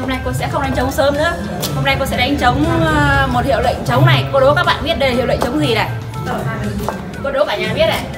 hôm nay cô sẽ không đánh trống sớm nữa. Hôm nay cô sẽ đánh trống một hiệu lệnh trống này. Cô đố các bạn biết đây là hiệu lệnh trống gì này? Cô đố cả nhà biết này.